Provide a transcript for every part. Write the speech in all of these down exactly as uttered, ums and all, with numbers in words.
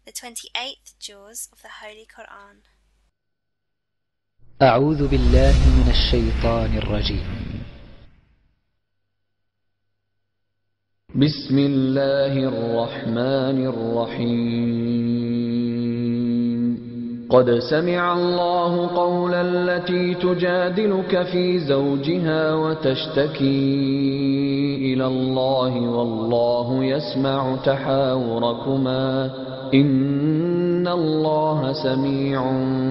the twenty-eighth juz of the Holy Quran. أعوذ بالله من الشيطان الرجيم. بسم الله الرحمن الرحيم. قد سمع الله قول التي تجادلك في زوجها وتشتكي إلى الله والله يسمع تحاوركما إن الله سميع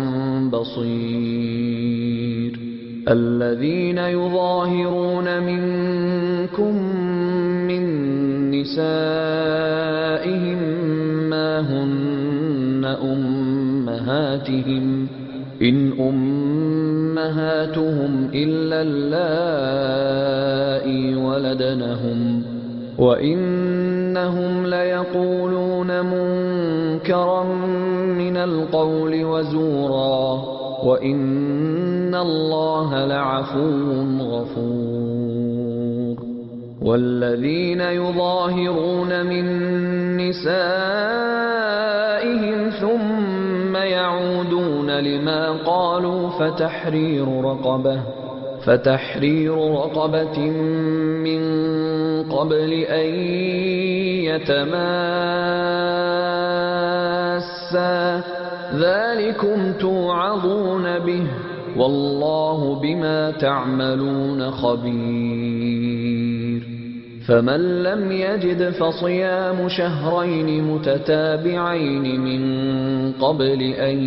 بصير. الذين يظاهرون منكم من نسائهم ما هن أمهاتهم إن أمهاتهم إلا اللائي ولدنهم وإنهم ليقولون منكرا من القول وزورا وإن الله لعفو غفور. والذين يظاهرون من نسائهم ثم يعودون لما قالوا فتحرير رقبة فتحرير رقبة من قبل أن يتماسا ذلكم توعظون به والله بما تعملون خبير. فمن لم يجد فصيام شهرين متتابعين من قبل أن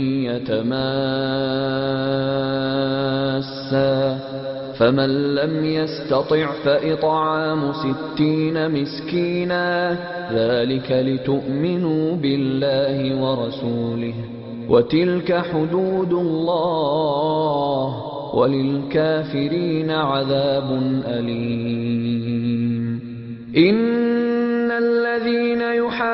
يتماسا فمن لم يستطع فإطعام ستين مسكينا ذلك لتؤمنوا بالله ورسوله وتلك حدود الله وللكافرين عذاب أليم. إن الذين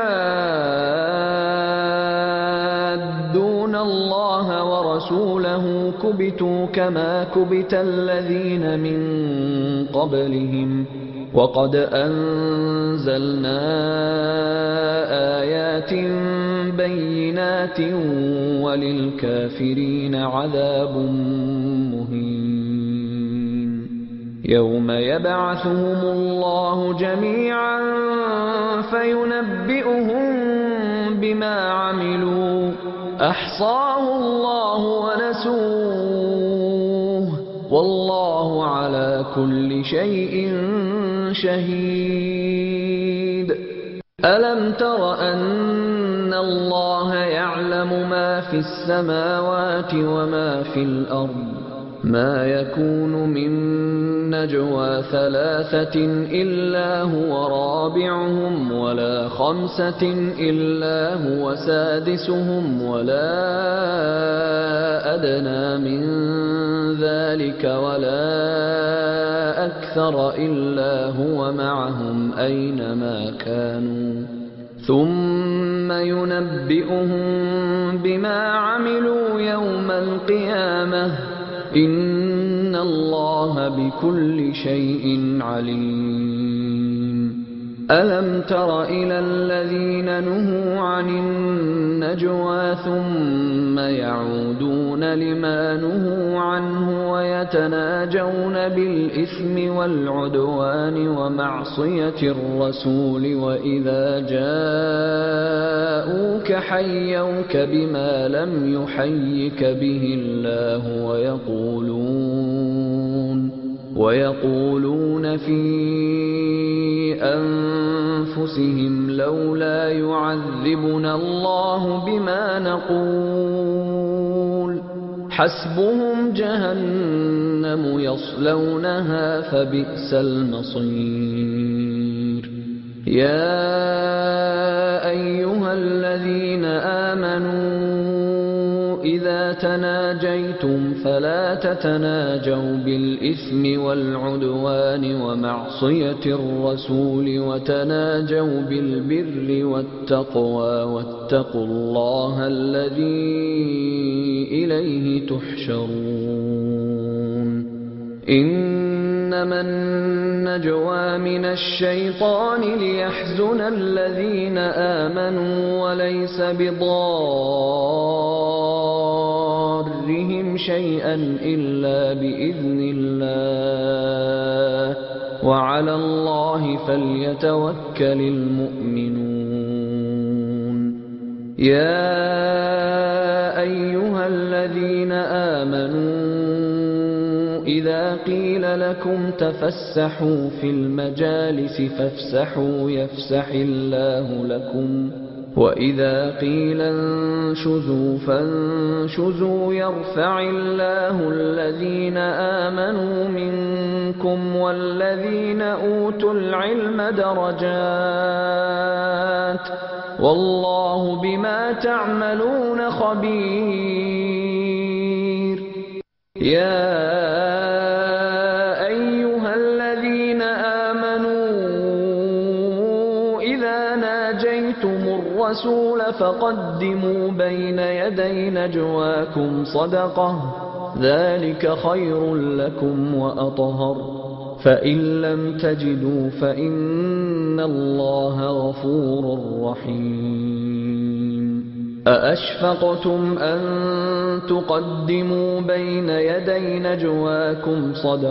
يحادون الله ورسوله كبتوا كما كبت الذين من قبلهم وقد أنزلنا آيات بينات وللكافرين عذاب مهين. يوم يبعثهم الله جميعا فينبئهم بما عملوا أحصاه الله ونسوه والله على كل شيء شهيد. ألم تر أن الله يعلم ما في السماوات وما في الأرض ما يكون من نجوى ثلاثة إلا هو رابعهم ولا خمسة إلا هو سادسهم ولا أدنى من ذلك ولا أكثر إلا هو معهم أينما كانوا ثم ينبئهم بما عملوا يوم القيامة إن الله بكل شيء عليم. ألم تر إلى الذين نهوا عن النجوى ثم يعودون لما نهوا عنه ويتناجون بالإثم والعدوان ومعصية الرسول وإذا جاءوك حيوك بما لم يحيك به الله ويقولون ويقولون في أنفسهم لولا يعذبنا الله بما نقول حسبهم جهنم يصلونها فبئس المصير. يا أيها الذين آمنوا إذا تناجيتم فلا تتناجوا بالإثم والعدوان ومعصية الرسول وتناجوا بالبر والتقوى واتقوا الله الذي إليه تحشرون. إن إنما النجوى من الشيطان ليحزن الذين آمنوا وليس بضارهم شيئا إلا بإذن الله وعلى الله فليتوكل المؤمنون يا أيها الذين آمنوا إذا قيل لكم تفسحوا في المجالس فافسحوا يفسح الله لكم وإذا قيل انشزوا فانشزوا يرفع الله الذين آمنوا منكم والذين أوتوا العلم درجات والله بما تعملون خبير يا أيها الذين آمنوا إذا ناجيتم الرسول فقدموا بين يدي نجواكم صدقة ذلك خير لكم وأطهر فإن لم تجدوا فإن الله غفور رحيم أأشفقتم أن تقدموا بين يدي نجواكم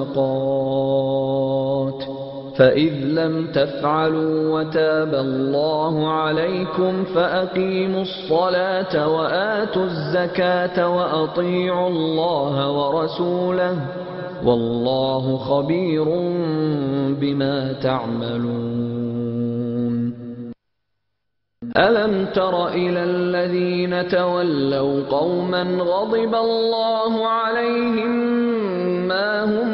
صدقات فإذ لم تفعلوا وتاب الله عليكم فأقيموا الصلاة وآتوا الزكاة وأطيعوا الله ورسوله والله خبير بما تعملون ألم تر إلى الذين تولوا قوما غضب الله عليهم ما هم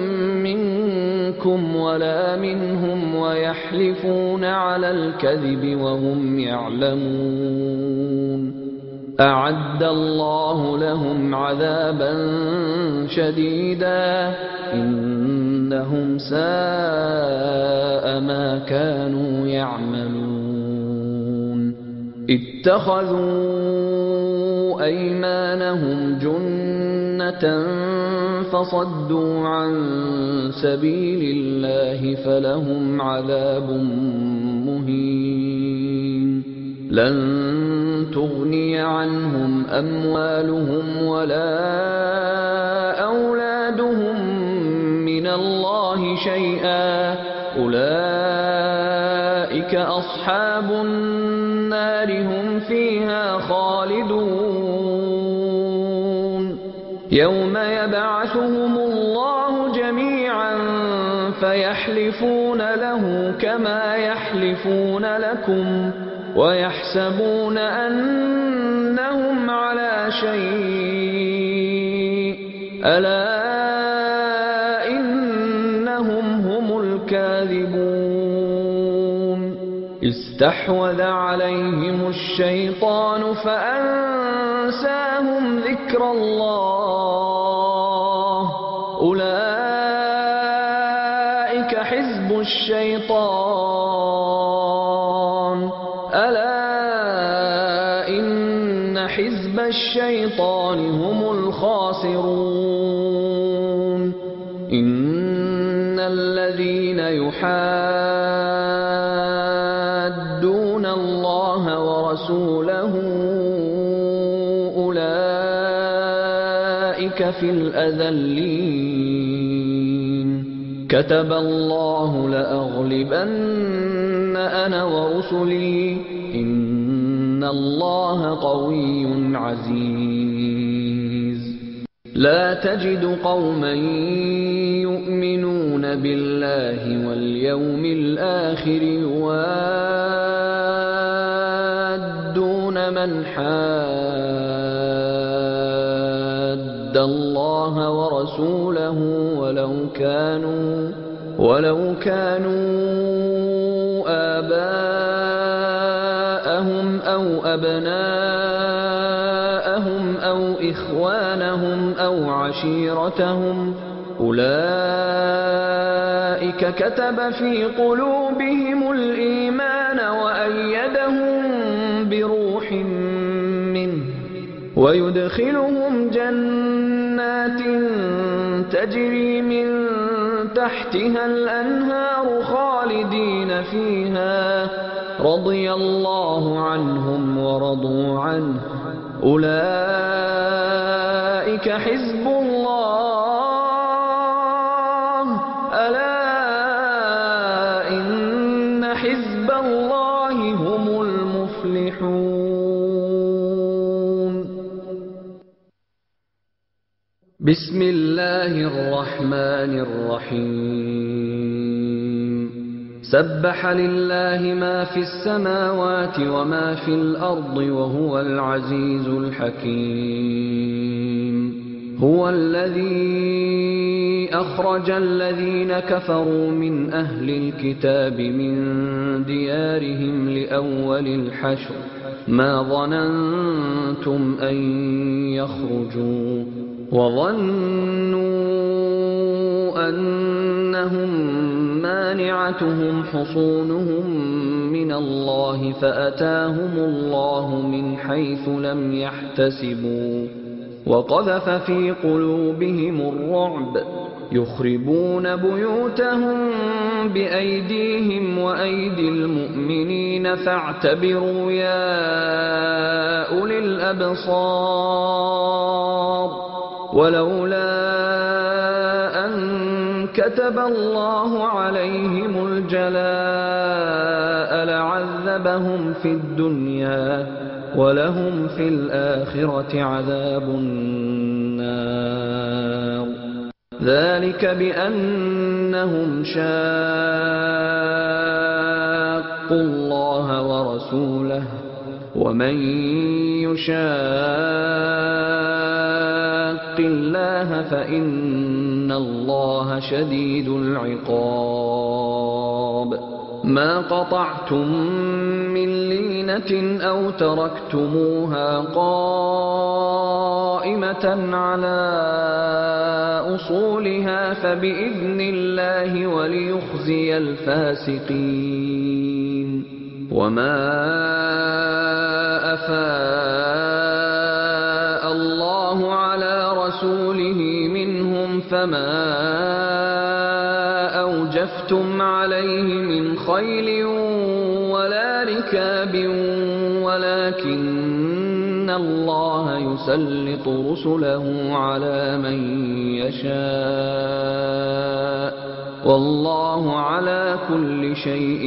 منكم ولا منهم ويحلفون على الكذب وهم يعلمون أعد الله لهم عذابا شديدا إنهم ساء ما كانوا يعملون اتخذوا أيمانهم جنة فصدوا عن سبيل الله فلهم عذاب مهين لن تغني عنهم أموالهم ولا أولادهم من الله شيئا أولئك أصحاب النار هم فيها خالدون يوم يبعثهم الله جميعا فيحلفون له كما يحلفون لكم ويحسبون أنهم على شيء ألا إنهم هم الكاذبون استحوذ عليهم الشيطان فأنساهم ذكر الله أولئك حزب الشيطان ألا إن حزب الشيطان هم الخاسرون إن الذين يحادون الله ورسوله أولئك في الأذلين كتب الله لأغلبن أنا ورسلي إن الله قوي عزيز لا تجد قوما يؤمنون بالله واليوم الآخر يوادون من حاد الله ورسوله ولو كانوا ولو كانوا آباءهم أو أبناءهم أو إخوانهم أو عشيرتهم أولئك كتب في قلوبهم الإيمان وأيدهم بروح منه ويدخلهم جنات تجري من تحتها الأنهار خالدين فيها رضي الله عنهم ورضوا عنه أولئك حزب الله ألا إن حزب الله هم المفلحون. بسم الله الرحمن الرحيم. سبح لله ما في السماوات وما في الأرض وهو العزيز الحكيم. هو الذي أخرج الذين كفروا من أهل الكتاب من ديارهم لأول الحشر ما ظننتم أن يخرجوا وظنوا أنهم مانعتهم حصونهم من الله فأتاهم الله من حيث لم يحتسبوا وقذف في قلوبهم الرعب يخربون بيوتهم بأيديهم وأيدي المؤمنين فاعتبروا يا أولي الأبصار. ولولا أن كتب الله عليهم الجلاء لعذبهم في الدنيا ولهم في الآخرة عذاب النار. ذلك بأنهم شاقوا الله ورسوله ومن يشاق الله فإن الله شديد العقاب. ما قطعتم من لينة أو تركتموها قائمة على أصولها فبإذن الله وليخزي الفاسقين. وما أفاء الله على رسوله منهم فما أوجفتم عليه من خيل ولا ركاب ولكن الله يسلط رسله على من يشاء والله على كل شيء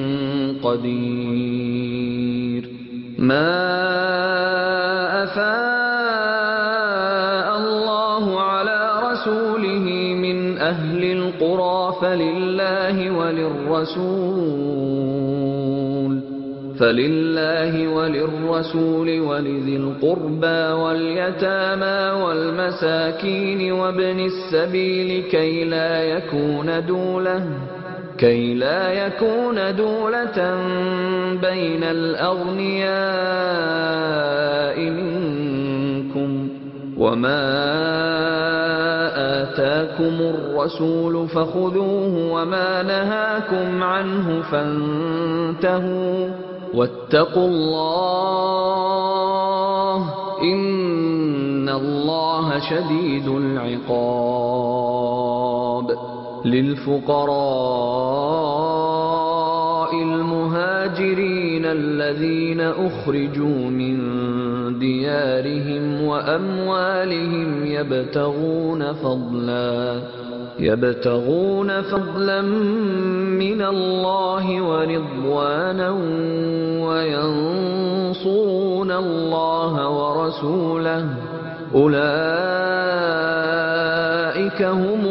قدير. ما أفاء الله على رسوله من أهل القرى فلله وللرسول فلله وللرسول ولذي القربى واليتامى والمساكين وابن السبيل كي لا يكون دولة كي لا يكون دولة بين الأغنياء منكم. وما آتاكم الرسول فخذوه وما نهاكم عنه فانتهوا واتقوا الله إن الله شديد العقاب. للفقراء المهاجرين الذين أخرجوا من ديارهم وأموالهم يبتغون فضلا يبتغون فضلا من الله ورضوانا وينصرون الله ورسوله أولئك هم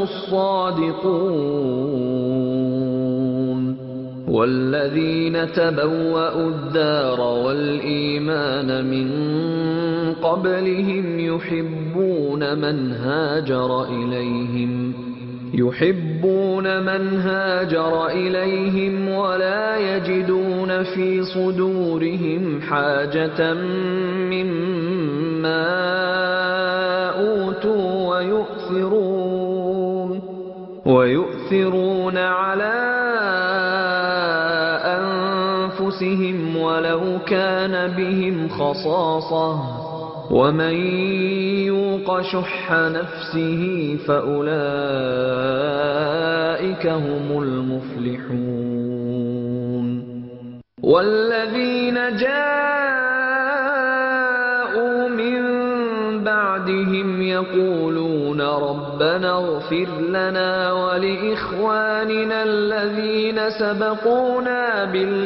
الصادقون. والذين تبوأوا الدار والإيمان من قبلهم يحبون من هاجر إليهم يحبون من هاجر إليهم ولا يجدون في صدورهم حاجة مما أوتوا ويؤثرون ويؤثرون على أنفسهم ولو كان بهم خصاصة ومن يوق شح نفسه فأولئك هم المفلحون والذين جاءوا من بعدهم يقولون ربنا اغفر لنا ولإخواننا الذين سبقونا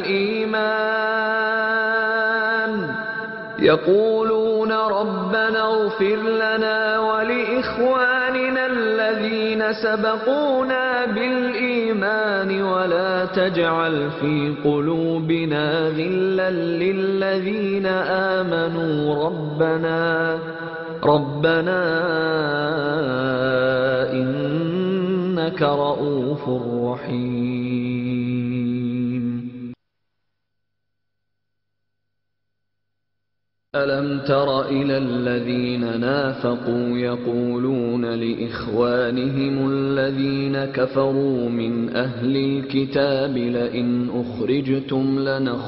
بالإيمان يقولون ربنا اغفر لنا ولإخواننا الذين سبقونا بالإيمان ولا تجعل في قلوبنا غلا للذين آمنوا ربنا ربنا إنك رؤوف رحيم. ألم تر إلى الذين نافقوا يقولون لإخوانهم الذين كفروا من أهل الكتاب لئن أخرجتم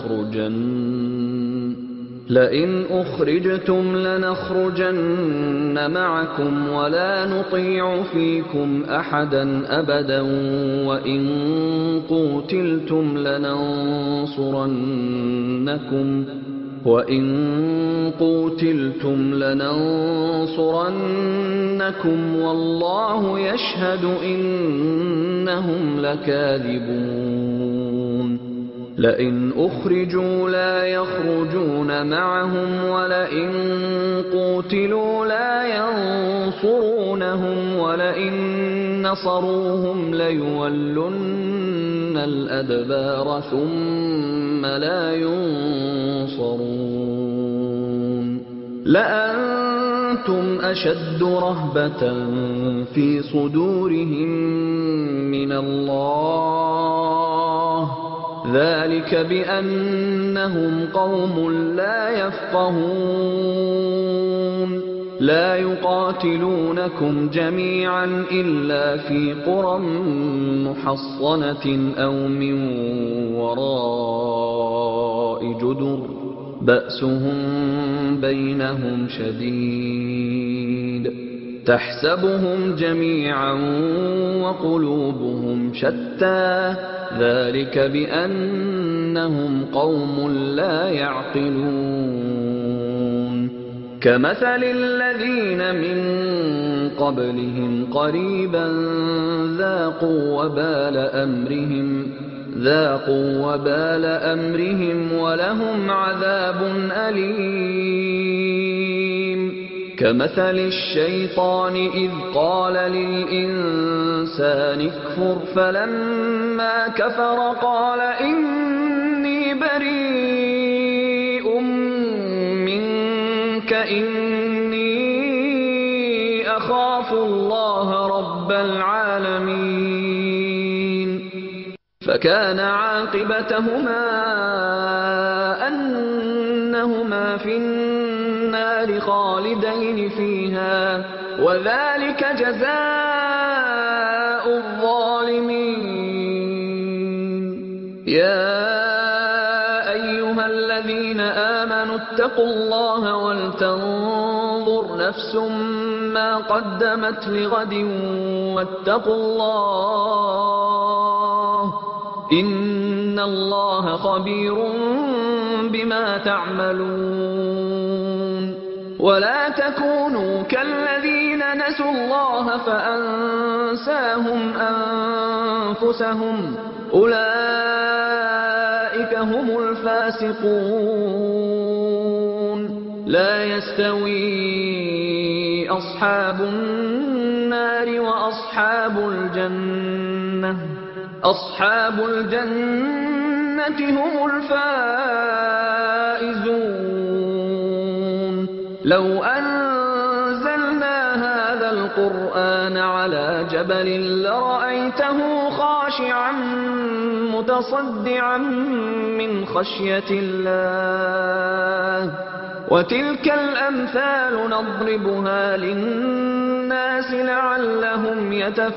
لنخرجن لئن أخرجتم لنخرجن معكم ولا نطيع فيكم أحدا أبدا وإن قوتلتم لننصرنكم وإن قوتلتم لننصرنكم والله يشهد إنهم لكاذبون. لئن أخرجوا لا يخرجون معهم ولئن قوتلوا لا ينصرونهم ولئن نصروهم ليولن الأدبار ثم لا ينصرون. لأنتم أشد رهبة في صدورهم من الله ذلك بأنهم قوم لا يفقهون. لا يقاتلونكم جميعا إلا في قرى محصنة أو من وراء جدر بأسهم بينهم شديد تحسبهم جميعا وقلوبهم شتى ذلك بأنهم قوم لا يعقلون. كمثل الذين من قبلهم قريبا ذاقوا وبال أمرهم ذاقوا وبال أمرهم ولهم عذاب أليم. كمثل الشيطان إذ قال للإنسان اكفر فلما كفر قال إني بريء منك إني أخاف الله رب العالمين. فكان عاقبتهما أنهما في النار خالدين فيها وذلك جزاء الظالمين. يا أيها الذين آمنوا اتقوا الله ولتنظر نفس ما قدمت لغد واتقوا الله إن الله خبير بما تعملون. ولا تكونوا كالذين نسوا الله فأنساهم أنفسهم أولئك هم الفاسقون. لا يستوي أصحاب النار وأصحاب الجنة أصحاب الجنة هم الفائزون. لو أنزلنا هذا القرآن على جبل لرأيته خاشعا متصدعا من خشية الله. وتلك الأمثال نضربها للناس لعلهم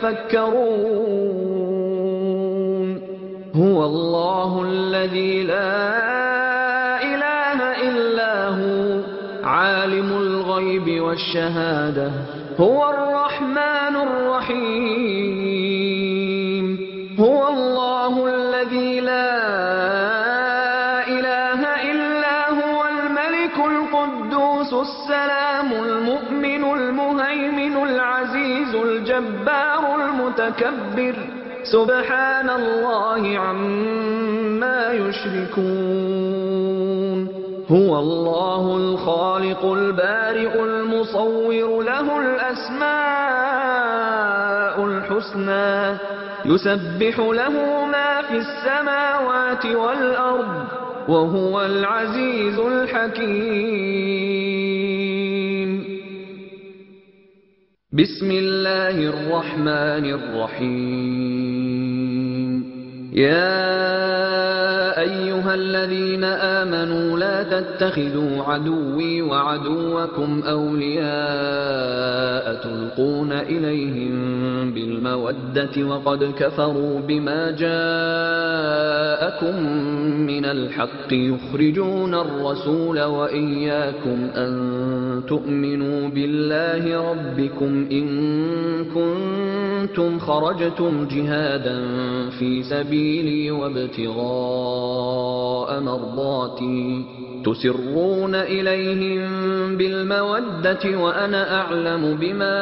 يتفكرون. هو الله الذي لا إله إلا هو عالم الغيب والشهادة هو الرحمن الرحيم هو الله الذي لا إله إلا هو الملك القدوس السلام المؤمن المهيمن العزيز الجبار المتكبر سبحان الله عما يشركون هو الله الخالق البارئ المصور له الأسماء الحسنى يسبح له ما في السماوات والأرض وهو العزيز الحكيم بسم الله الرحمن الرحيم يا أيها الذين آمنوا لا تتخذوا عدوي وعدوكم أولياء تلقون إليهم بالمودة وقد كفروا بما جاءكم من الحق يخرجون الرسول وإياكم أن تؤمنوا بالله ربكم إن كنتم خرجتم جهادا في سبيلي وابتغاء مرضاتي تسرون إليهم بالمودة وأنا أعلم بما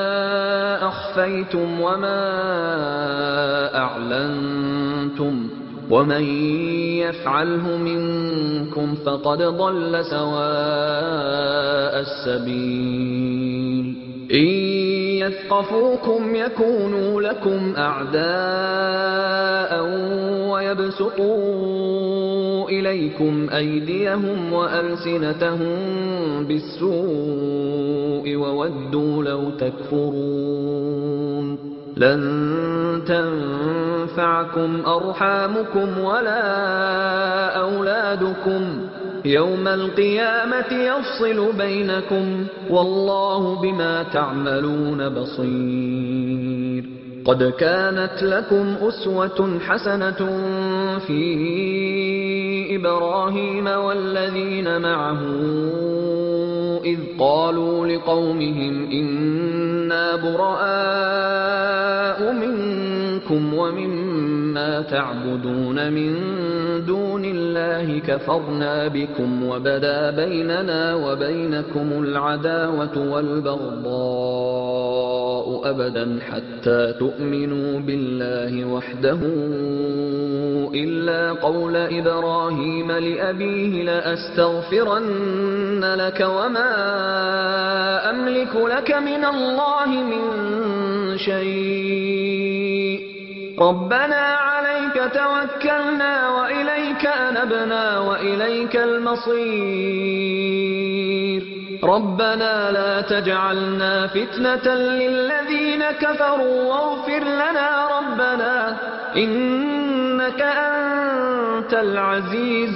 أخفيتم وما أعلنتم ومن يفعله منكم فقد ضل سواء السبيل إن يثقفوكم يكونوا لكم أعداء ويبسطوا إليكم أيديهم وألسنتهم بالسوء وودوا لو تكفرون لن تنفعكم أرحامكم ولا أولادكم يوم القيامة يفصل بينكم والله بما تعملون بصير قد كانت لكم أسوة حسنة في إبراهيم والذين معه إذ قالوا لقومهم إنا براء منكم ومما تعبدون من دون الله كفرنا بكم وبدا بيننا وبينكم العداوة والبغضاء أبدا حتى تؤمنوا بالله وحده إلا قول إبراهيم لأبيه لأستغفرن لك وما أملك لك من الله من شيء ربنا عليك توكلنا وإليك أنبنا وإليك المصير ربنا لا تجعلنا فتنة للذين كفروا واغفر لنا ربنا إنك أنت العزيز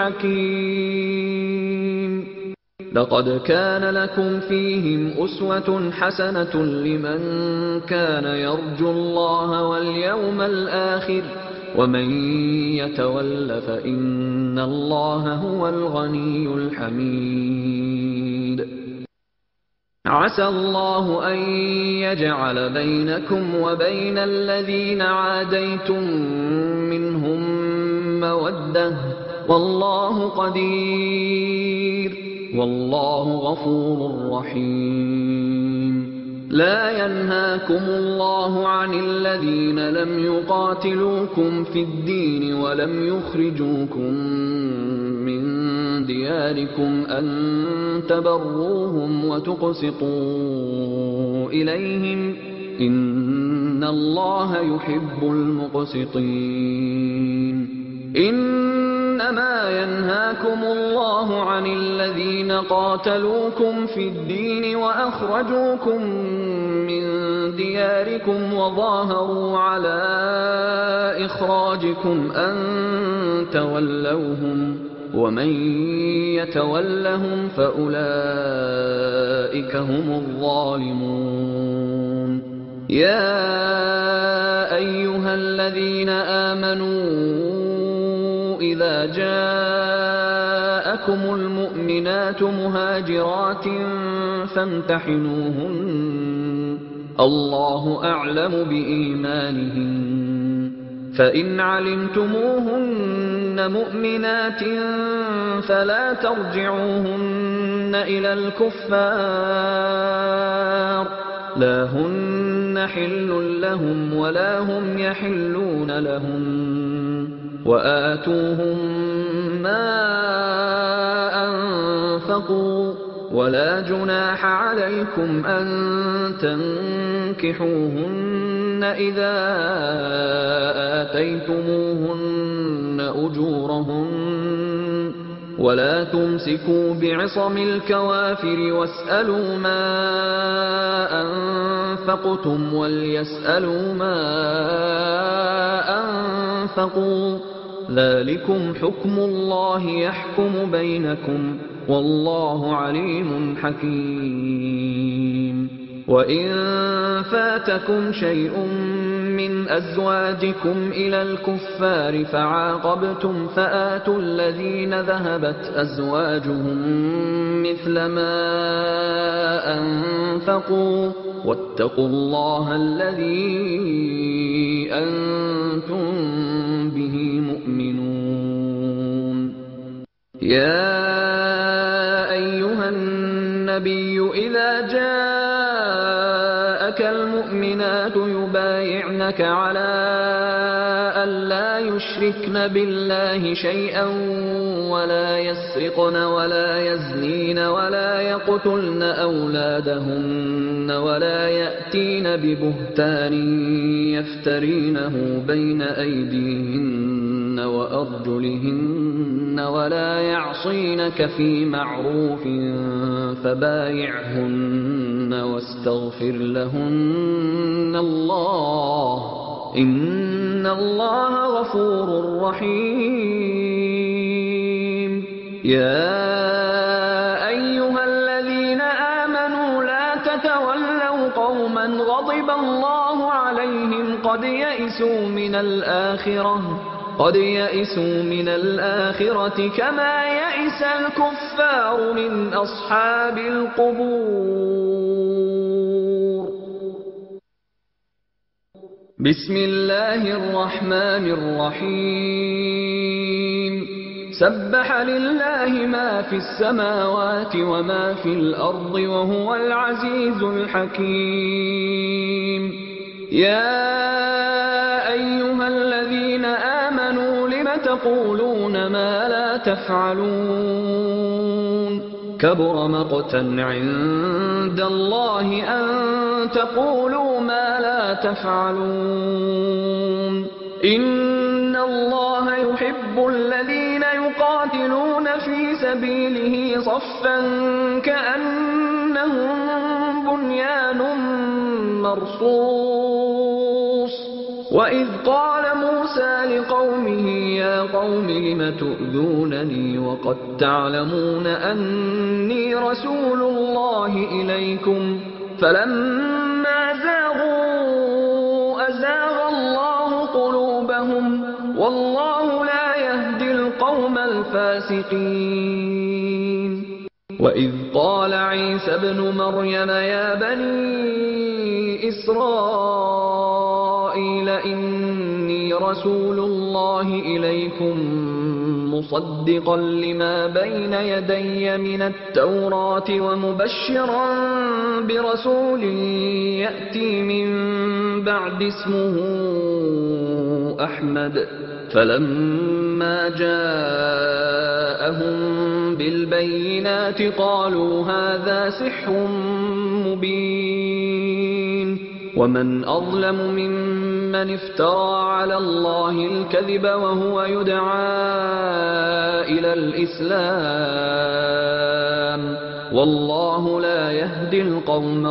الحكيم لقد كان لكم فيهم أسوة حسنة لمن كان يرجو الله واليوم الآخر ومن يتول فإن الله هو الغني الحميد عسى الله أن يجعل بينكم وبين الذين عاديتم منهم مودة والله قدير والله غفور رحيم لا ينهاكم الله عن الذين لم يقاتلوكم في الدين ولم يخرجوكم من دياركم أن تبروهم وتقسطوا إليهم إن الله يحب المقسطين إنما ينهاكم الله عن الذين قاتلوكم في الدين وأخرجوكم من دياركم وظاهروا على إخراجكم أن تولوهم ومن يتولهم فأولئك هم الظالمون يا أيها الذين آمنوا إذا جاءكم جاءكم المؤمنات مهاجرات فامتحنوهن الله أعلم بإيمانهن فإن علمتموهن مؤمنات فلا ترجعوهن إلى الكفار لا هن حل لهم ولا هم يحلون لهم وآتوهم ما أنفقوا ولا جناح عليكم أن تنكحوهن إذا آتيتموهن أجورهن ولا تمسكوا بعصم الكوافر واسألوا ما أنفقتم وليسألوا ما أنفقوا ذلكم حكم الله يحكم بينكم والله عليم حكيم وإن فاتكم شيء من أزواجكم إلى الكفار فعاقبتم فآتوا الذين ذهبت أزواجهم مثل ما أنفقوا واتقوا الله الذي أنتم به مؤمنون يا أيها النبي إذا جاءك المؤمنات يبايعنك على أن لا يشركن بالله شيئا ولا يسرقن ولا يزنين ولا يقتلن أولادهن ولا يأتين ببهتان يفترينه بين أيديهن وأرجلهن ولا يعصينك في معروف فبايعهن واستغفر لهن الله إن الله غفور رحيم يا أيها الذين آمنوا لا تتولوا قوما غضب الله عليهم قد يئسوا من الآخرة قد يئسوا من الآخرة كما يئس الكفار من أصحاب القبور بسم الله الرحمن الرحيم سبح لله ما في السماوات وما في الأرض وهو العزيز الحكيم يا أيها الذين آمنوا لم تقولون ما لا تفعلون كبر مقتا عند الله أن تقولوا ما لا تفعلون إن الله يحب الذين يقاتلون في سبيله صفا كأنهم بنيان مرصوص وإذ قال موسى لقومه يا قوم لم تؤذونني وقد تعلمون أني رسول الله إليكم فلما زاغوا أزاغ الله قلوبهم والله لا يهدي القوم الفاسقين وإذ قال عيسى ابن مريم يا بني إسرائيل إني رسول الله إليكم مصدقا لما بين يدي من التوراة ومبشرا برسول يأتي من بعد اسمه أحمد فلما جاءهم بالبينات قالوا هذا سحر مبين ومن أظلم ممن افترى على الله الكذب وهو يدعى إلى الإسلام والله لا يهدي القوم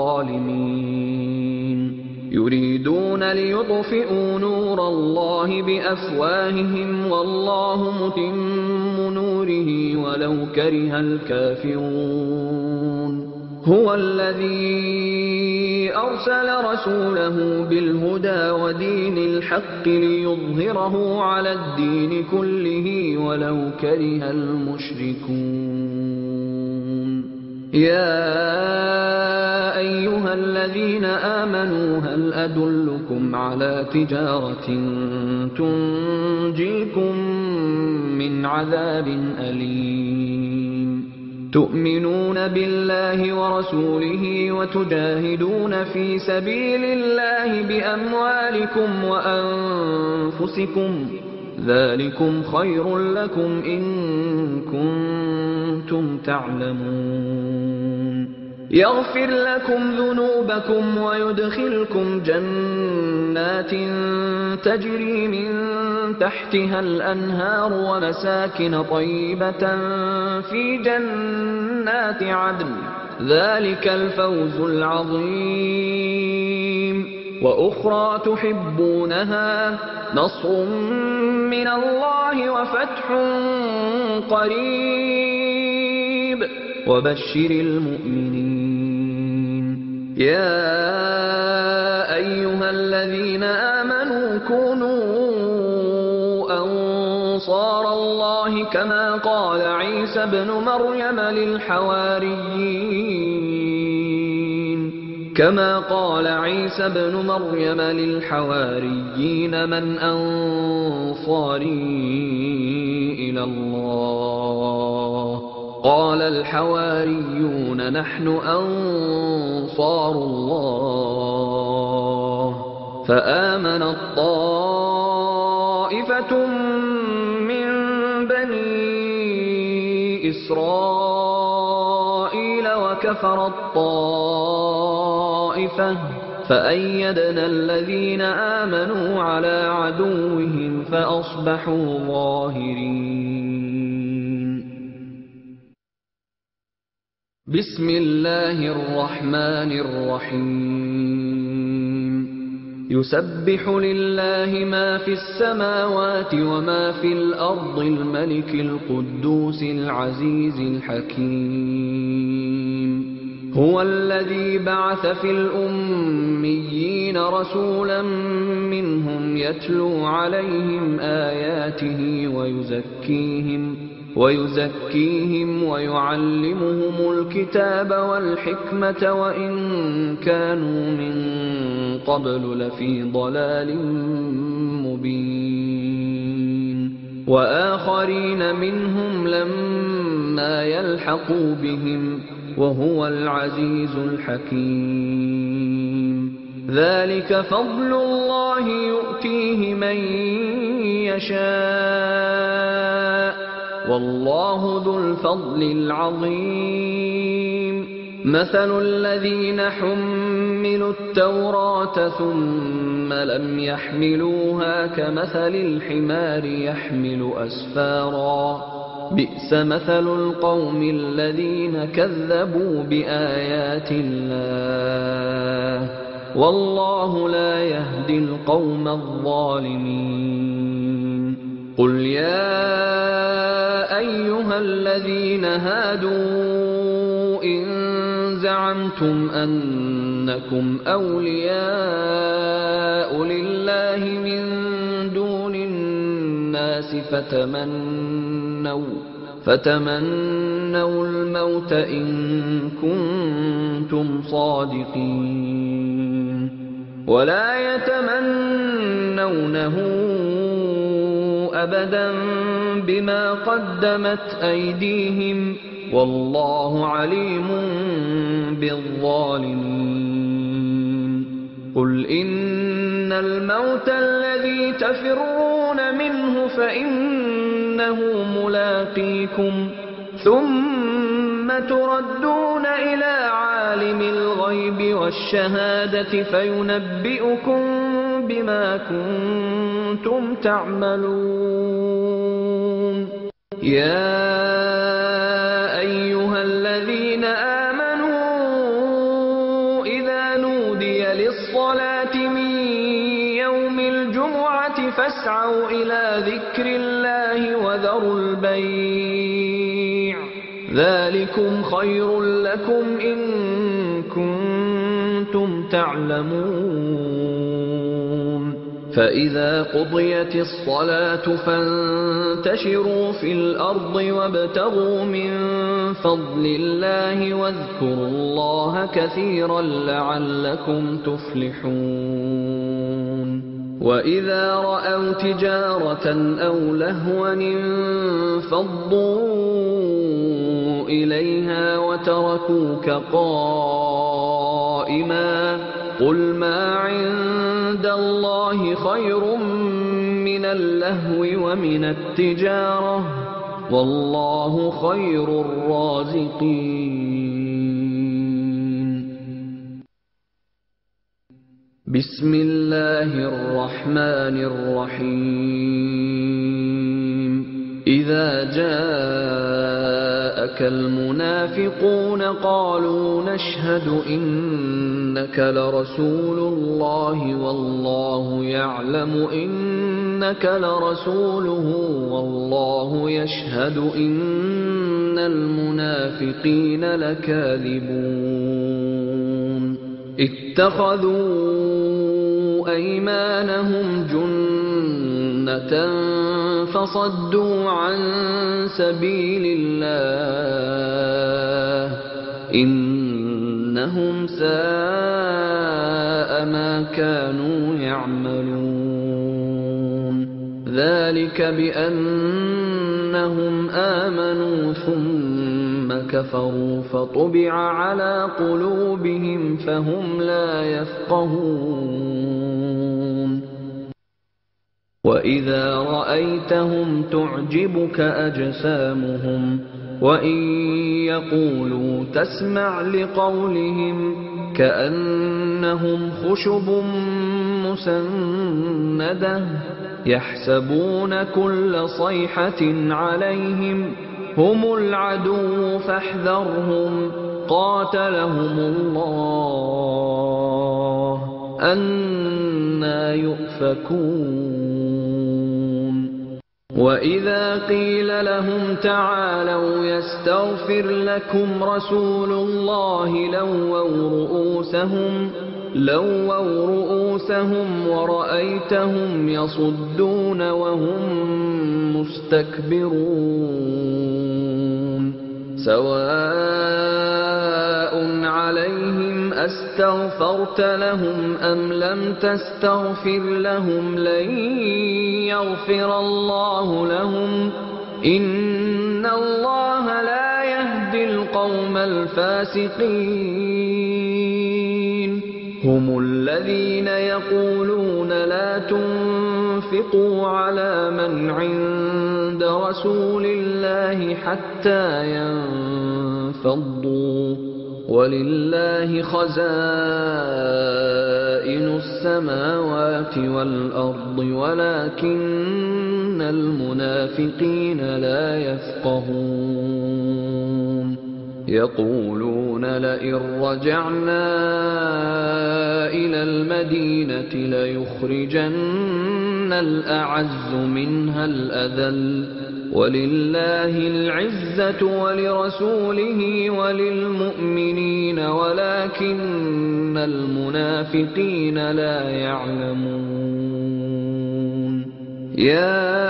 الظالمين يريدون ليطفئوا نور الله بأفواههم والله متم نوره ولو كره الكافرون هو الذي أرسل رسوله بالهدى ودين الحق ليظهره على الدين كله ولو كره المشركون يا أيها الذين آمنوا هل أدلكم على تجارة تنجيكم من عذاب أليم تؤمنون بالله ورسوله وتجاهدون في سبيل الله بأموالكم وأنفسكم ذلكم خير لكم إن كنتم تعلمون يغفر لكم ذنوبكم ويدخلكم جنات تجري من تحتها الأنهار ومساكن طيبة في جنات عدن ذلك الفوز العظيم وأخرى تحبونها نصر من الله وفتح قريب وبشر المؤمنين يا أيها الذين آمنوا كونوا أنصار الله كما قال عيسى ابن مريم للحواريين كما قال عيسى ابن مريم للحواريين من أنصاري إلى الله قال الحواريون نحن أنصار الله فآمنت طائفة من بني إسرائيل وكفرت طائفة فأيدنا الذين آمنوا على عدوهم فأصبحوا ظاهرين بسم الله الرحمن الرحيم يسبح لله ما في السماوات وما في الأرض الملك القدوس العزيز الحكيم هو الذي بعث في الأميين رسولا منهم يتلو عليهم آياته ويزكيهم ويزكيهم ويعلمهم الكتاب والحكمة وإن كانوا من قبل لفي ضلال مبين وآخرين منهم لما يلحقوا بهم وهو العزيز الحكيم ذلك فضل الله يؤتيه من يشاء والله ذو الفضل العظيم مثل الذين حملوا التوراة ثم لم يحملوها كمثل الحمار يحمل أسفارا بئس مثل القوم الذين كذبوا بآيات الله والله لا يهدي القوم الظالمين قل يا أيها الذين هادوا إن زعمتم أنكم أولياء لله من دون الناس فتمنوا فتمنوا الموت إن كنتم صادقين ولا يتمنونه أبدا بما قدمت أيديهم والله عليم بالظالمين قل إن الموت الذي تفرون منه فإنه ملاقيكم ثم تردون إلى عالم الغيب والشهادة فينبئكم بما كنتم تعملون يا أيها الذين آمنوا إذا نودي للصلاة من يوم الجمعة فاسعوا إلى ذكر الله وذروا البيع ذلكم خير لكم إن كنتم تعلمون فإذا قضيت الصلاة فانتشروا في الأرض وابتغوا من فضل الله واذكروا الله كثيرا لعلكم تفلحون وإذا رأوا تجارة أو لهوا انفضوا إليها وتركوك قائما قل ما عند الله خير من اللهو ومن التجارة والله خير الرازقين. بسم الله الرحمن الرحيم إذا جاءك المنافقون قالوا نشهد إنك لرسول الله والله يعلم إنك لرسوله والله يشهد إن المنافقين لكاذبون اتخذوا أيمانهم جنة فصدوا عن سبيل الله إنهم ساء ما كانوا يعملون ذلك بأنهم آمنوا ثم كفروا فطبع على قلوبهم فهم لا يفقهون وإذا رأيتهم تعجبك أجسامهم وإن يقولوا تسمع لقولهم كأنهم خشب مسندة يحسبون كل صيحة عليهم هم العدو فاحذرهم قاتلهم الله أنى يؤفكون وإذا قيل لهم تعالوا يستغفر لكم رسول الله لووا رؤوسهم لووا رؤوسهم ورأيتهم يصدون وهم مستكبرون سواء عليهم أستغفرت لهم أم لم تستغفر لهم لن يغفر الله لهم إن الله لا يهدي القوم الفاسقين هم الذين يقولون لا تنفقوا على من عند رسول الله حتى ينفضوا ولله خزائن السماوات والأرض ولكن المنافقين لا يفقهون يقولون لئن رجعنا إلى المدينة ليخرجن الأعز منها الأذل ولله العزة ولرسوله وللمؤمنين ولكن المنافقين لا يعلمون يا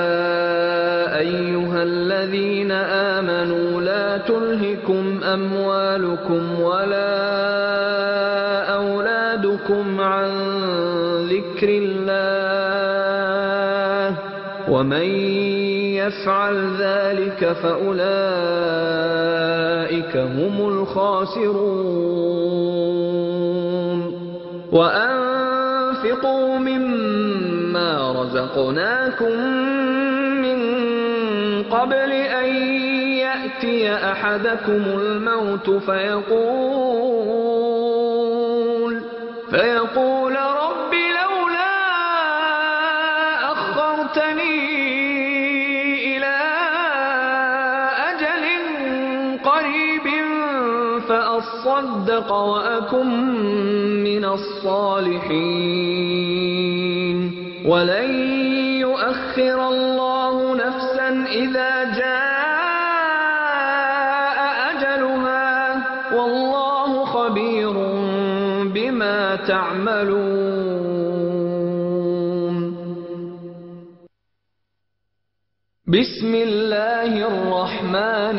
أيها الذين آمنوا لا تلهكم أموالكم ولا أولادكم عن ذكر الله ومن يفعل ذلك فأولئك هم الخاسرون وأنفقوا مما رزقناكم من قبل أن يأتي أحدكم الموت فيقول فيقول رب لولا أخرتني إلى أجل قريب فأصدق وأكن من الصالحين ولن يؤخر الله نفسا إذا جاء والله خبير بما تعملون. بسم الله الرحمن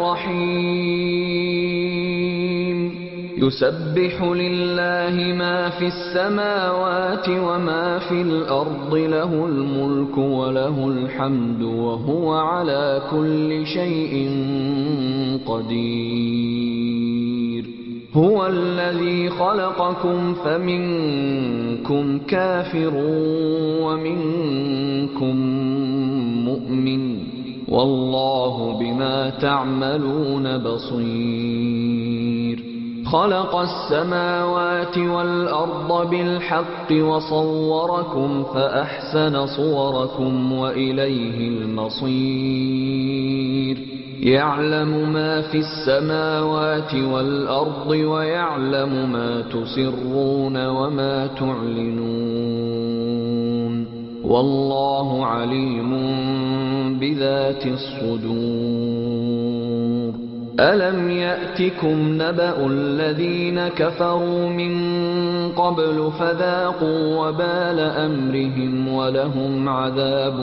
الرحيم. يسبح لله ما في السماوات وما في الأرض، له الملك وله الحمد وهو على كل شيء قدير. هو الذي خلقكم فمنكم كافر ومنكم مؤمن، والله بما تعملون بصير. خلق السماوات والأرض بالحق وصوركم فأحسن صوركم وإليه المصير. يعلم ما في السماوات والأرض ويعلم ما تسرون وما تعلنون، والله عليم بذات الصدور. ألم يأتكم نبأ الذين كفروا من قبل فذاقوا وبال أمرهم ولهم عذاب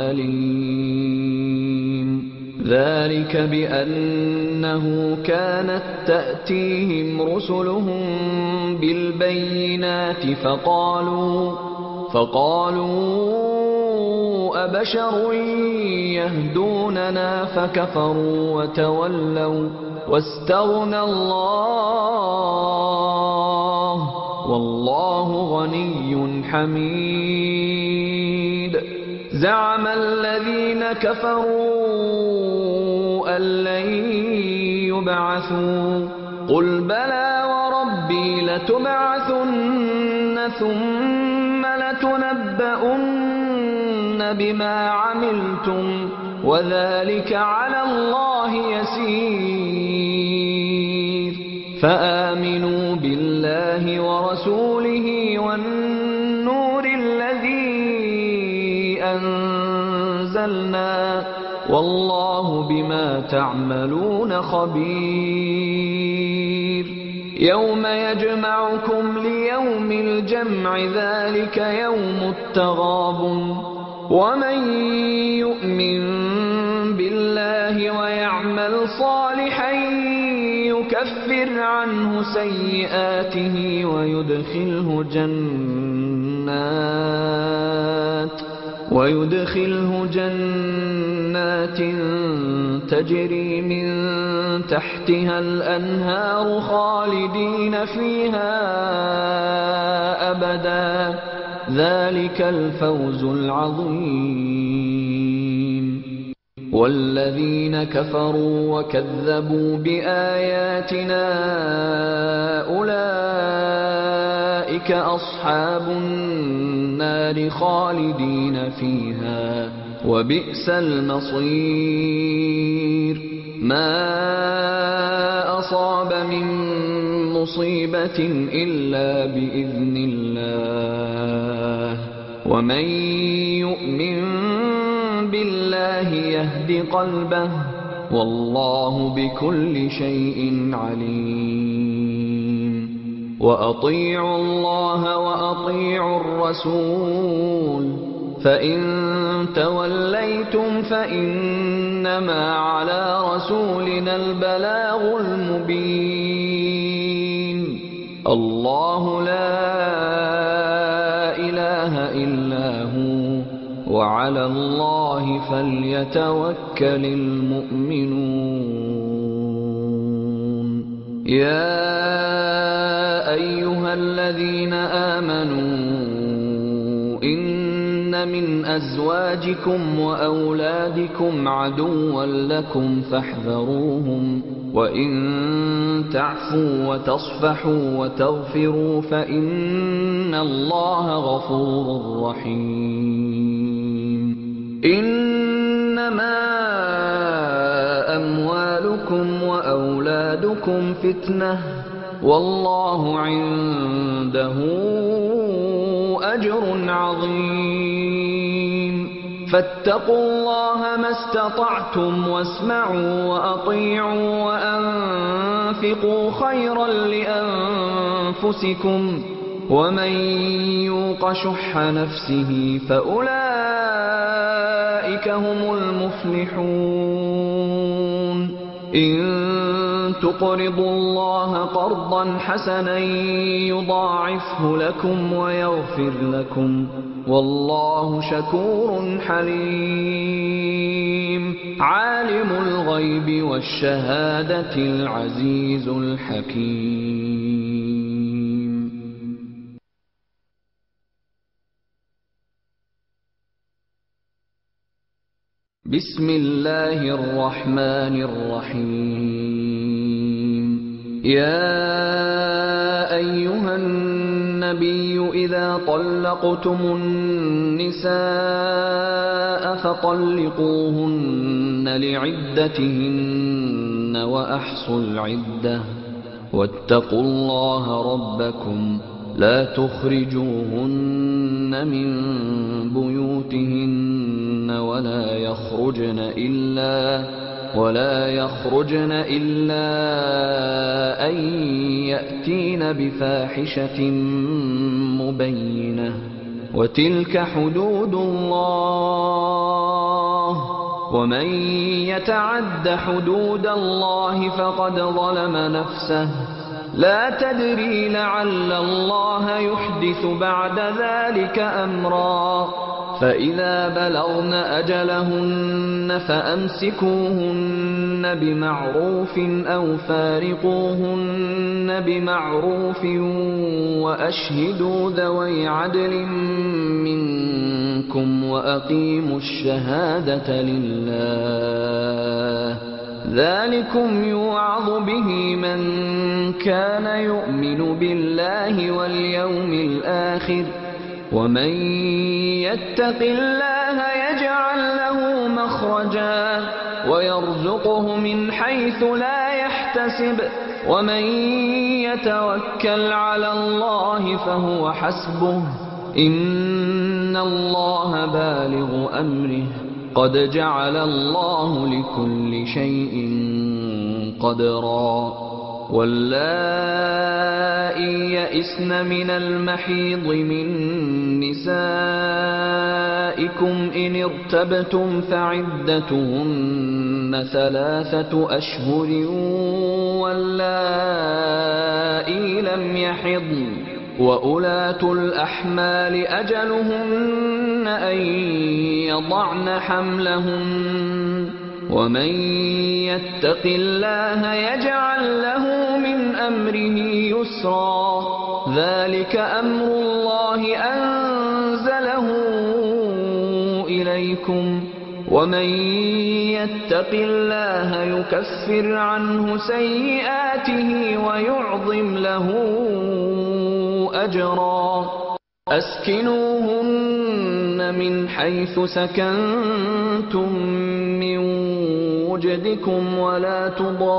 أليم. ذلك بأنه كانت تأتيهم رسلهم بالبينات فقالوا فقالوا أبشر يهدوننا فكفروا وتولوا واستغنى الله، والله غني حميد. زعم الذين كفروا أن لن يبعثوا، قل بلى وربي لتبعثن ثم لتنبؤن بما عملتم وذلك على الله يسير. فآمنوا بالله ورسوله والنور الذي أنزلنا، والله بما تعملون خبير. يوم يجمعكم ليوم الجمع ذلك يوم التغابن، ومن يؤمن بالله ويعمل صالحا يكفر عنه سيئاته ويدخله جنات ويدخله جنات تجري من تحتها الأنهار خالدين فيها أبدا، ذلك الفوز العظيم. والذين كفروا وكذبوا بآياتنا أولئك أصحاب النار خالدين فيها وبئس المصير. ما أصاب من مصيبة إلا بإذن الله، ومن يؤمن بالله يهد قلبه، والله بكل شيء عليم. وأطيعوا الله وأطيعوا الرسول، فإن توليتم فإنما على رسولنا البلاغ المبين. الله لا إله إلا هو، وعلى الله فليتوكل المؤمنون. يا أيها الذين آمنوا إن من أزواجكم وأولادكم عدوا لكم فاحذروهم، وإن تعفوا وتصفحوا وتغفروا فإن الله غفور رحيم. إنما أموالكم وأولادكم فتنة، والله عنده أجر عظيم. فاتقوا الله ما استطعتم واسمعوا وأطيعوا تنفقوا خيرا لأنفسكم ومن يوق شح نفسه فأولئك هم المفلحون إن تقرضوا الله قرضا حسنا يضاعفه لكم ويغفر لكم والله شكور حليم عالم الغيب والشهادة العزيز الحكيم. بسم الله الرحمن الرحيم. يا أيها النبي إذا طلقتم النساء فطلقوهن لعدتهن وأحصوا العدة واتقوا الله ربكم لا تخرجوهن من بيوتهن ولا يخرجن إلا ولا يخرجن إلا أن يأتين بفاحشة مبينة وتلك حدود الله ومن يتعد حدود الله فقد ظلم نفسه لا تدري لعل الله يحدث بعد ذلك أمرا فإذا بلغن أجلهن فأمسكوهن بمعروف أو فارقوهن بمعروف وأشهدوا ذوي عدل منكم وأقيموا الشهادة لله ذلكم يوعظ به من كان يؤمن بالله واليوم الآخر ومن يتق الله يجعل له مخرجا ويرزقه من حيث لا يحتسب ومن يتوكل على الله فهو حسبه إن الله بالغ أمره قد جعل الله لكل شيء قدرا واللائي يئسن من المحيض من نسائكم إن ارتبتم فعدتهن ثلاثة أشهر واللائي لم يحضن وأولاة الأحمال أجلهن أن يضعن حملهن ومن يتق الله يجعل له من أمره يسرا ذلك أمر الله أنزله إليكم ومن يتق الله يكفر عنه سيئاته ويعظم له أجرا أسكنوهن من حيث سكنتم من وجدكم ولا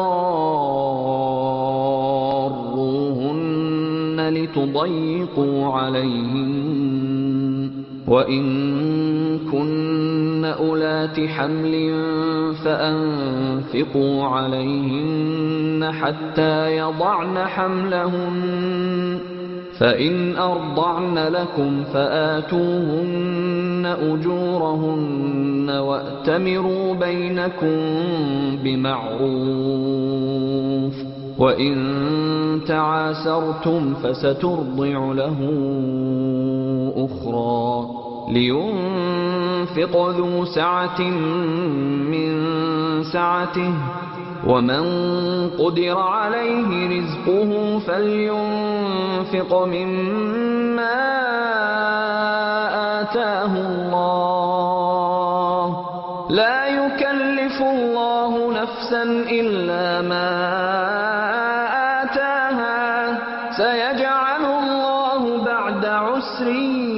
تضاروهن لتضيقوا عليهن وإن كن أولات حمل فأنفقوا عليهن حتى يضعن حملهن فإن أرضعن لكم فآتوهن أجورهن وأتمروا بينكم بمعروف وإن تعاسرتم فسترضع له أخرى لينفق ذو سعة من سعته ومن قدر عليه رزقه فلينفق مما آتاه الله لا يكلف الله نفسا إلا ما آتاها سيجعل الله بعد عسر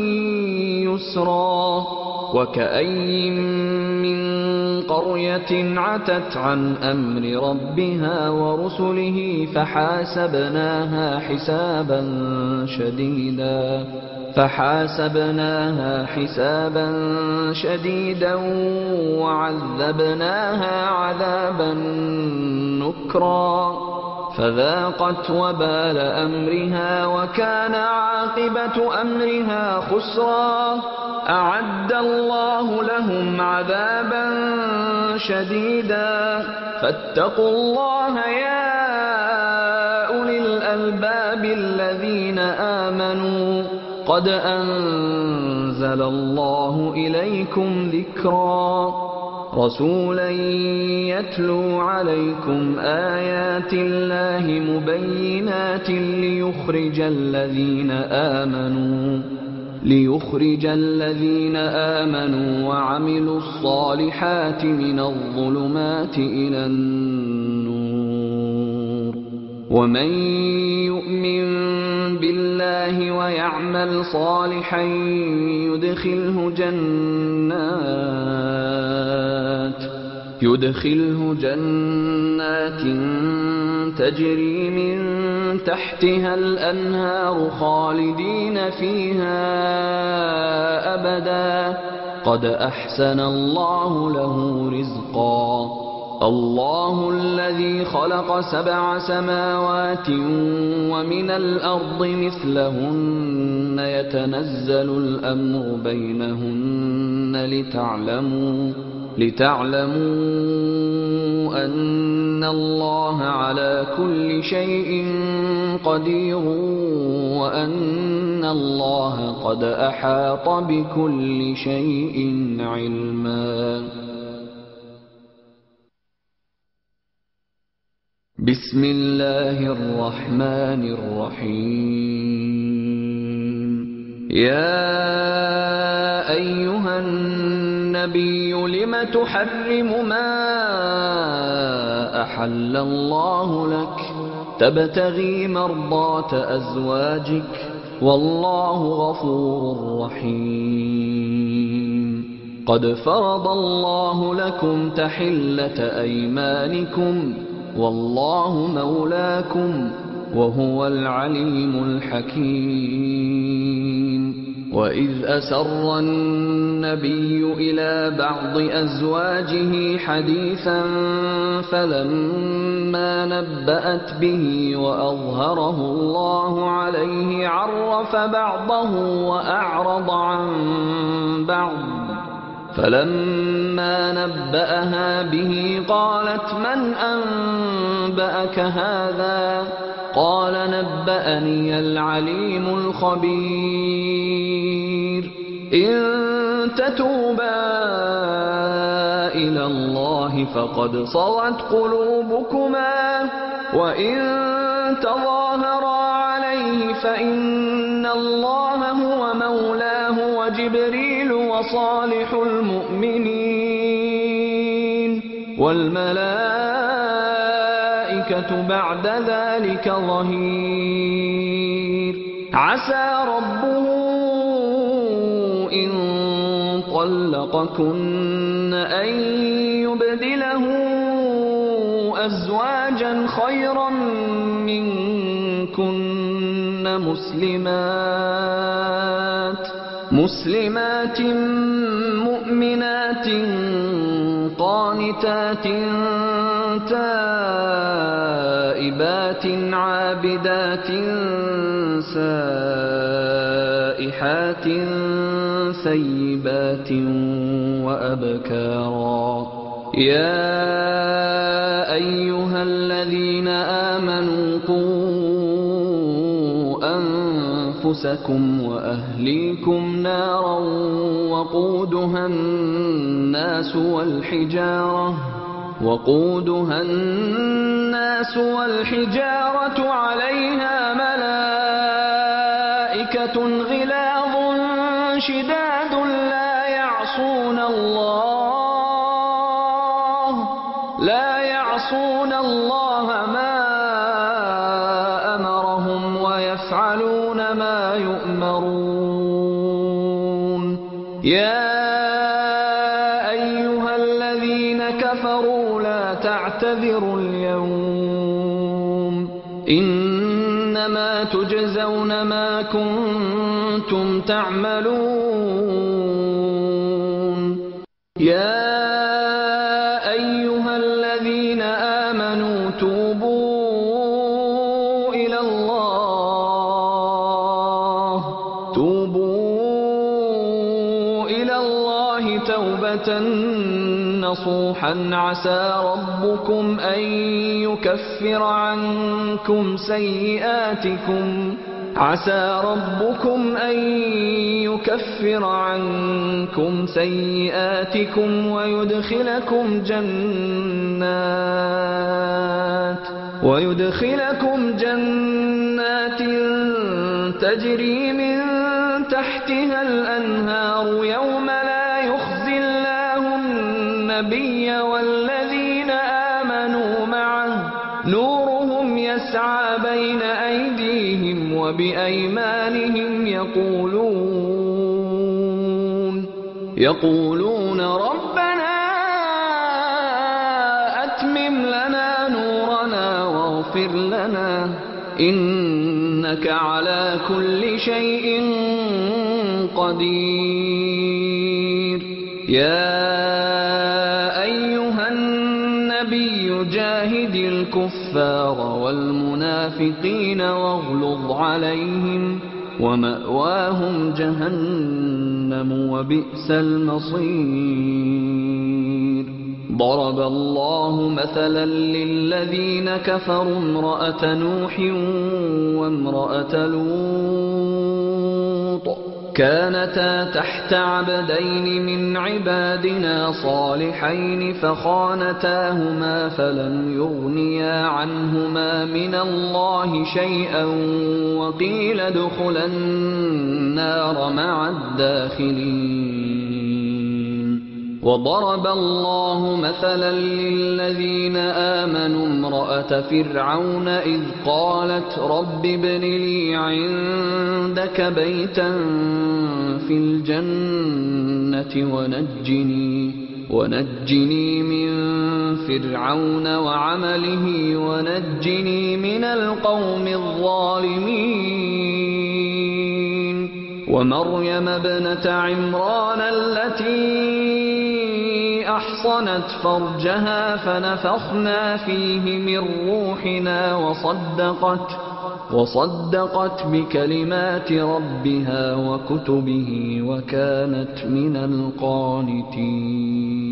يسرا وكأين من قرية عتت عن أمر ربها ورسله فحاسبناها حسابا شديدا فحاسبناها حسابا شديدا وعذبناها عذابا نكرا فذاقت وبال أمرها وكان عاقبة أمرها خسرا. أعد الله لهم عذابا شديدا فاتقوا الله يا أولي الألباب الذين آمنوا قد أنزل الله إليكم ذكرا رسولا يتلو عليكم آيات الله مبينات ليخرج الذين آمنوا ليخرج الذين آمنوا وعملوا الصالحات من الظلمات إلى النور ومن يؤمن بالله ويعمل صالحا يدخله جنات يدخله جنات تجري من تحتها الأنهار خالدين فيها أبدا قد أحسن الله له رزقا. الله الذي خلق سبع سماوات ومن الأرض مثلهن يتنزل الأمر بينهن لتعلموا لتعلموا أن الله على كل شيء قدير وأن الله قد أحاط بكل شيء علما. بسم الله الرحمن الرحيم. يا أيها النبي لم تحرم ما أحل الله لك تبتغي مرضات أزواجك والله غفور رحيم. قد فرض الله لكم تحلة أيمانكم والله مولاكم وهو العليم الحكيم. وإذ أسر النبي إلى بعض أزواجه حديثا فلما نبأت به وأظهره الله عليه عرف بعضه وأعرض عن بعض فلما نبأها به قالت من أنبأك هذا قال نبأني العليم الخبير. إن تتوبا إلى الله فقد صغت قلوبكما وإن تظاهرا عليه فإن الله هو مولاه وجبريل وصالح المؤمنين والملائكة بعد ذلك ظهير. عسى ربه إن طلقكن أن يبدله أزواجا خيرا منكن مسلمات مسلمات مؤمنات قانتات تائبات عابدات سائحات ثيبات وأبكارا. يا أيها الذين آمنوا قوا أنفسكم وأهليكم نارا وقودها الناس والحجارة وقودها الناس والحجارة عليها ملائكة غلاظ شداد لا يعصون الله لا يعصون الله ما أمرهم ويفعلون ما يؤمرون. يا أيها الذين كفروا لا تعتذروا اليوم إنما تجزون ما كنتم تعملون. يا أيها الذين آمنوا توبوا توبة نصوحا عسى ربكم أن يكفر عنكم سيئاتكم عسى ربكم أن يكفر عنكم سيئاتكم ويدخلكم جنات ويدخلكم جنات تجري من تحتها الأنهار يوم لا يخزي الله النبي والذين آمنوا معه نورهم يسعى بين أيديهم وبأيمانهم يقولون يقولون ربنا أتمم لنا نورنا واغفر لنا إنك على كل شيء قدير. يا أيها النبي جاهد الكفار والمنافقين واغلظ عليهم ومأواهم جهنم وبئس المصير. ضرب الله مثلا للذين كفروا امرأة نوح وامرأة لوط كانتا تحت عبدين من عبادنا صالحين فخانتاهما فلم يغنيا عنهما من الله شيئا وقيل ادخلا النار مع الداخلين. وضرب الله مثلا للذين آمنوا امرأة فرعون إذ قالت رب ابن لي عندك بيتا في الجنة ونجني, ونجني من فرعون وعمله ونجني من القوم الظالمين. ومريم ابنة عمران التي أحصنت فرجها فنفخنا فيه من روحنا وصدقت, وصدقت بكلمات ربها وكتبه وكانت من القانتين.